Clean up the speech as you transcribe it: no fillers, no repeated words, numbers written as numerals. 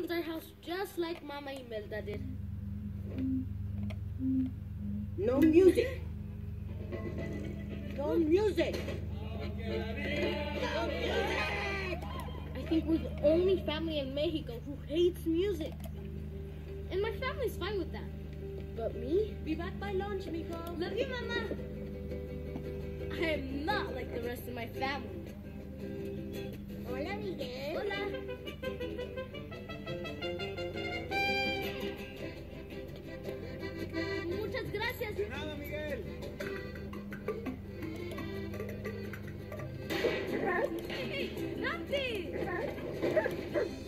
cleans our house just like Mama Imelda did. No music. No music. No music. I think we're the only family in Mexico who hates music. And my family's fine with that. But me? Be back by lunch, mijo. Love you, Mama. I am not like the rest of my family. Hola, Miguel. Hola. Muchas gracias. De nada, Miguel. Hey, Nancy!